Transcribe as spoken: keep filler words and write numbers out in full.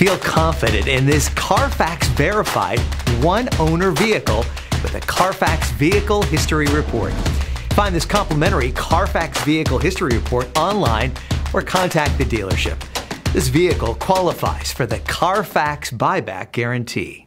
Feel confident in this Carfax verified one-owner vehicle with a Carfax Vehicle History Report. Find this complimentary Carfax Vehicle History Report online or contact the dealership. This vehicle qualifies for the Carfax Buyback Guarantee.